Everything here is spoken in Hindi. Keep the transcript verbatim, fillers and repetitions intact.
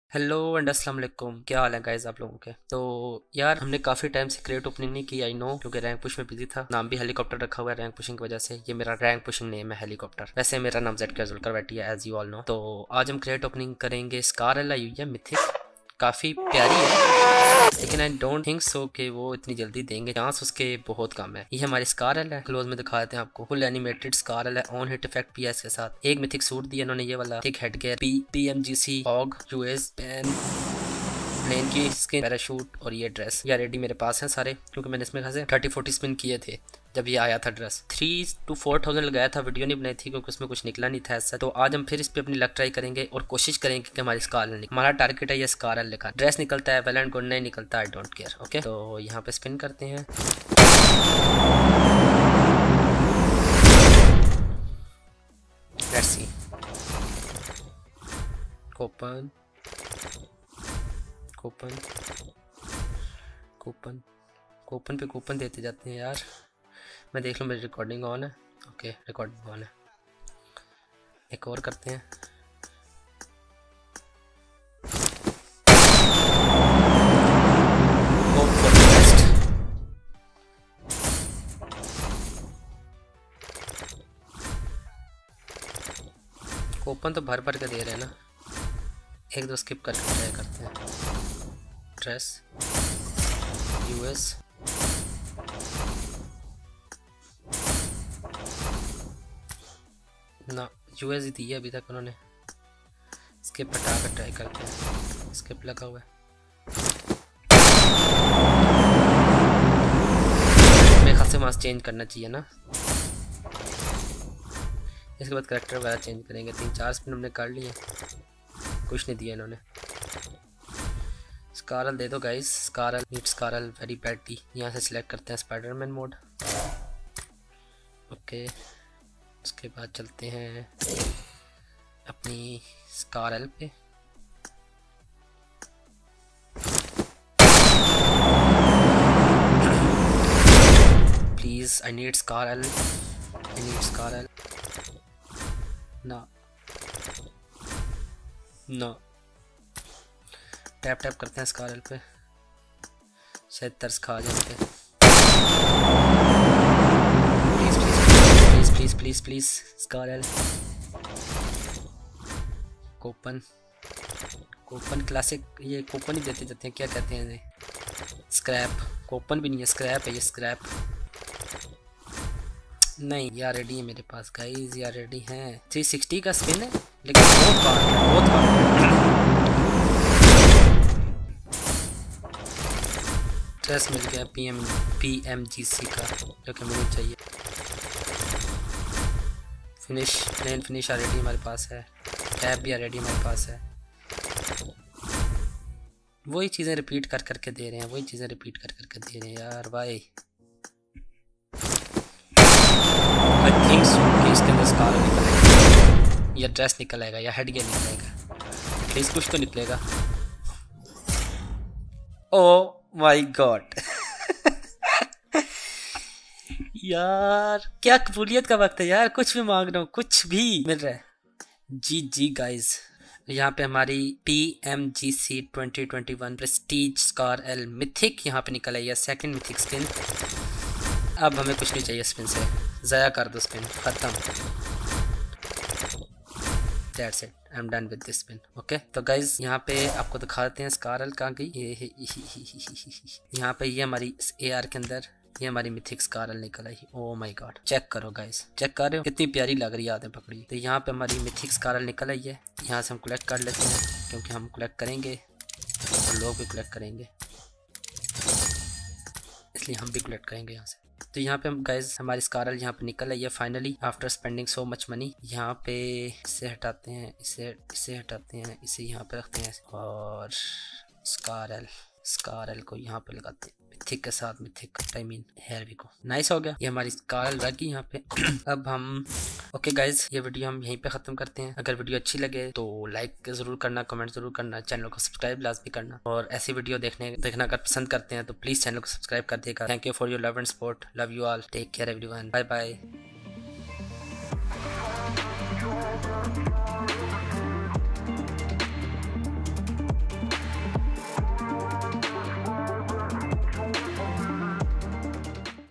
हेलो एंड अस्सलाम वालेकुम। क्या हाल है गाइस आप लोगों के। तो यार हमने काफ़ी टाइम से क्रिएट ओपनिंग नहीं की, आई नो, क्योंकि रैंक पुश में बिजी था। नाम भी हेलीकॉप्टर रखा हुआ है रैंक पुशिंग की वजह से। ये मेरा रैंक पुशिंग नेम है हेलीकॉप्टर। वैसे मेरा नाम जेड कैजुअल बैठी है एज यू ऑल नो। तो आज हम क्रिएट ओपनिंग करेंगे। स्कार एल आई हुई है मिथिक, काफ़ी प्यारी है, लेकिन आई डोंट थिंक सो कि वो इतनी जल्दी देंगे। चांस उसके बहुत कम है। ये हमारी स्कार एल है। क्लोज में दिखा देते हैं आपको। फुल एनिमेटेड स्कार एल है, ऑन हिट इफेक्ट भी है इसके साथ। एक मिथिक सूट दिया इन्होंने, ये वाला thick head gear, P P M G C hog US pen, plane की स्किन, पैराशूट और ये ड्रेस। ये रेडी मेरे पास है सारे, क्योंकि मैंने इसमें खासे थर्टी फोर्टी स्पिन किए थे जब ये आया था dress. Three two four thousand लगाया था, वीडियो नहीं बनाई थी क्योंकि उसमें कुछ निकला नहीं था ऐसा। तो आज हम फिर इस पे अपनी लक ट्राई करेंगे और कोशिश करेंगे कि हमारी स्कार निकले। हमारा टारगेट है ये स्कार लिखा। ड्रेस निकलता है वेल एंड गुड, नहीं निकलता आई डोंट केयर। ओके, तो यहाँ पे स्पिन करते हैं। Let's see. Open coupon coupon coupon पे कूपन देते जाते हैं यार। मैं देख लूँ मेरी रिकॉर्डिंग ऑन है। ओके, रिकॉर्डिंग ऑन है। एक और करते हैं। Hope for the best. Coupon तो भर भर के दे रहे हैं ना। एक दो स्किप करके ट्राई करते हैं। ड्रेस यूएस, ना यूएस ही दी है अभी तक उन्होंने। स्किप हटा कर ट्राई करते हैं। स्किप लगा हुआ है। मेरे ख्याल से मास्क चेंज करना चाहिए ना। इसके बाद करेक्टर वगैरह चेंज करेंगे। तीन चार स्पिन हमने कर लिए, कुछ नहीं दिया इन्होंने। स्कारल दे दो guys. Scar L need scar L very badly. यहाँ से सिलेक्ट करते हैं स्पाइडरमैन मोड। ओके, उसके बाद चलते हैं अपनी स्कारल पे। Please I need scar L, I need scar L. ना ना, टैप टैप करते हैं स्कारल पे, शायद तरस खा जाते हैं। Please please please please scar L. Coupon coupon classic, ये कूपन ही देते जाते हैं। क्या कहते हैं ये? स्क्रैप। कूपन भी नहीं है, स्क्रैप है ये, स्क्रैप। नहीं यार, रेडी है मेरे पास गाइस, यार रेडी हैं। थ्री सिक्सटी का स्पिन है लेकिन बहुत काट है, बहुत काट है। ड्रेस मिल गया P M P M G C का, जो कि मुझे चाहिए। फिनिश, प्लेन फिनिश ऑलरेडी हमारे पास है। कैप भी ऑलरेडी हमारे पास है। वही चीज़ें रिपीट कर करके दे रहे हैं, वही चीज़ें रिपीट कर करके दे रहे हैं यार भाई। आई थिंक सो कि इसके अंदर स्कार निकलेगा, या ड्रेस निकलेगा, या हेड गियर निकलेगा। एटलीस्ट कुछ तो निकलेगा। ओ माय गॉड यार क्या कबूलियत का वक्त है यार। कुछ भी मांग रहा हूँ, कुछ भी मिल रहा है। जी जी गाइज, यहाँ पे हमारी P M G C twenty twenty one prestige scar L mythic यहाँ पे निकल आई है। Second mythic spin. अब हमें कुछ नहीं चाहिए स्पिन से, ज़ाया कर दो स्पिन, ख़त्म। That's it, I am done with this spin. Okay, तो गाइज यहाँ पे आपको दिखाते हैं स्कार एल कहाँ गई। ये यहाँ पे ये हमारी ए आर के अंदर ये हमारी मिथिक स्कार एल निकल आई। ओ माय गॉड, चेक करो गाइस, चेक कर रहे हो कितनी प्यारी लग रही है आदमी पकड़ी। तो यहाँ पे हमारी मिथिक स्कार एल निकल आई है। यहाँ से हम कलेक्ट कर लेते हैं, क्योंकि हम कलेक्ट करेंगे और लोग भी कलेक्ट करेंगे, इसलिए हम भी कलेक्ट करेंगे यहाँ से। तो यहाँ पे हम गाइज हमारी स्कार एल यहाँ पे निकल आई है finally after spending so much money. यहाँ पे इसे हटाते हैं, इसे इसे हटाते हैं, इसे यहाँ पे रखते हैं और स्कार एल स्कार एल को यहाँ पे लगाते हैं मिथिक के साथ। Mythic I mean here we go nice हो गया। ये हमारी स्कार एल लग गई यहाँ पे। अब हम ओके गाइज, ये वीडियो हम यहीं पे ख़त्म करते हैं। अगर वीडियो अच्छी लगे तो लाइक ज़रूर करना, कमेंट ज़रूर करना, चैनल को सब्सक्राइब लाजमी करना। और ऐसी वीडियो देखने देखना अगर पसंद करते हैं तो प्लीज़ चैनल को सब्सक्राइब कर देगा। Thank you for your love and support. Love you all, take care everyone, bye bye.